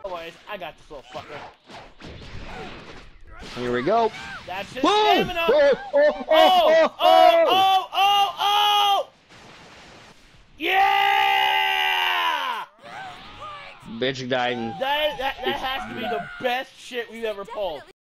Anyways, I got this little fucker. Here we go. That's his Boom! stamina. Oh! Yeah! Bitch died. That has to be the best shit we've ever pulled.